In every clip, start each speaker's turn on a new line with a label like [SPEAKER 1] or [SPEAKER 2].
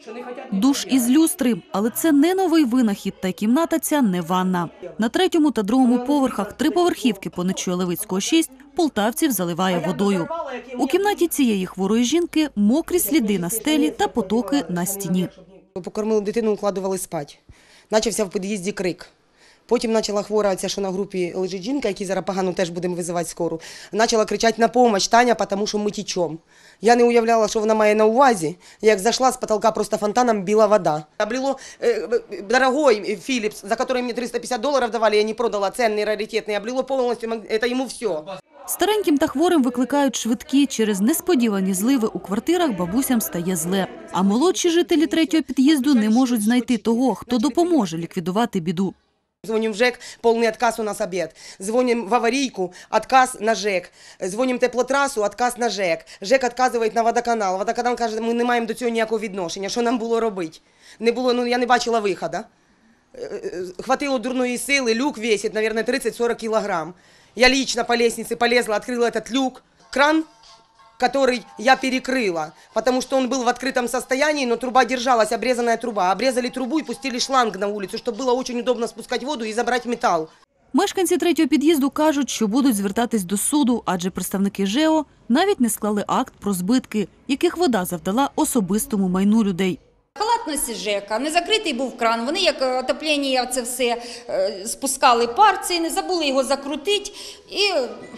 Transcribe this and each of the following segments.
[SPEAKER 1] Душ із люстри. Але це не новий винахід, та й кімната ця не ванна. На 3-му та 2-му поверхах триповерхівки по Нечуя Левицького, 6 полтавців заливає водою. У кімнаті цієї хворої жінки мокрі сліди на стелі та потоки на стіні.
[SPEAKER 2] Покормили дитину, укладували спати. Почався в під'їзді крик. Потім почала хвора, ця, що на групі лежить жінка, який зараз погано теж будемо визивати скору, почала кричати на допомогу Таня, тому що ми течемо. Я не уявляла, що вона має на увазі. Як зайшла, з потолка просто фонтаном біла вода. Облило дорогой Philips, за який мені $350 давали, я не продала, цінний, раритетний, облило повністю, це йому все.
[SPEAKER 1] Стареньким та хворим викликають швидкі. Через несподівані зливи у квартирах бабусям стає зле. А молодші жителі 3-го під'їзду не можуть знайти того, хто допоможе ліквідувати біду.
[SPEAKER 2] Звоним в ЖЭК, полный отказ, у нас обед. Звоним в аварийку, отказ на ЖЭК. Звоним теплотрассу, отказ на ЖЭК. ЖЕК відказує на водоканал. Водоканал каже, ми не маємо до цього ніякого відношення. Що нам було робити? Не було, я не бачила виходу. Хватило дурної сили, люк весить, мабуть, 30-40 кілограм. Я лично по лестнице полезла, открыла этот люк. Кран, который я перекрыла, потому что он был в открытом состоянии, но труба держалась, обрезанная труба. Обрезали трубу и пустили шланг на улицу, чтобы было очень удобно спускать воду и забрать металл.
[SPEAKER 1] Мешканці 3-го під'їзду кажуть, що будуть звертатись до суду, адже представники ЖЕО навіть не склали акт про збитки, яких вода завдала особистому майну людей.
[SPEAKER 3] Халатності ЖЕКа, не закритий був кран, вони як отоплення це все спускали пар, це не забули його закрутити і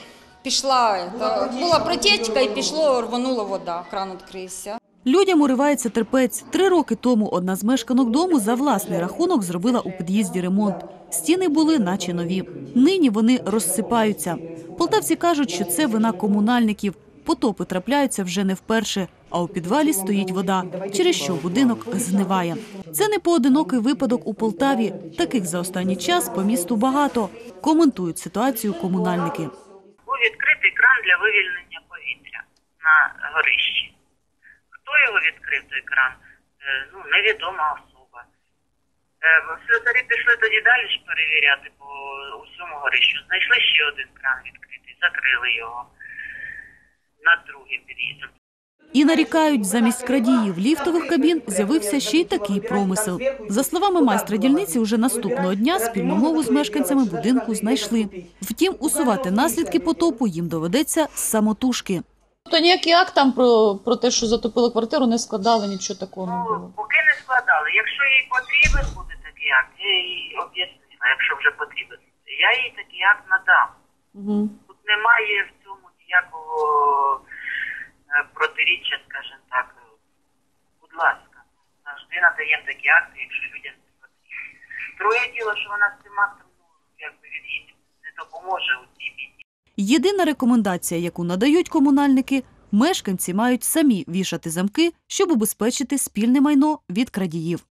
[SPEAKER 3] була протечка і рванула вода, кран відкрився.
[SPEAKER 1] Людям уривається терпець. 3 роки тому одна з мешканок дому за власний рахунок зробила у під'їзді ремонт. Стіни були наче нові. Нині вони розсипаються. Полтавці кажуть, що це вина комунальників. Потопи трапляються вже не вперше, а у підвалі стоїть вода, через що будинок згниває. Це не поодинокий випадок у Полтаві. Таких за останній час по місту багато. Коментують ситуацію комунальники.
[SPEAKER 4] Був відкритий кран для вивільнення повітря на горищі. Хто його відкрив, той кран? Невідома особа. Слюсарі пішли тоді далі перевіряти по усьому горищу. Знайшли ще один кран відкритий, закрили його над другим під'їздом.
[SPEAKER 1] І нарікають, замість крадіїв ліфтових кабін з'явився ще й такий промисел. За словами майстра дільниці, уже наступного дня спільну мову з мешканцями будинку знайшли. Втім, усувати наслідки потопу їм доведеться самотужки.
[SPEAKER 5] Тобто ніякий акт там про те, що затопили квартиру, не складали, нічого такого не було?
[SPEAKER 4] Поки не складали. Якщо їй потрібен буде такий акт, я їй об'яснила, якщо вже потрібен. Я їй такий акт надам.
[SPEAKER 5] Угу.
[SPEAKER 4] Тут немає в цьому ніякого протиріччя, скажімо так. Будь ласка, завжди надаємо такі акти, якщо людям це потрібно. Друге діло, що вона з цим актом від не допоможе у цій біді.
[SPEAKER 1] Єдина рекомендація, яку надають комунальники – мешканці мають самі вішати замки, щоб убезпечити спільне майно від крадіїв.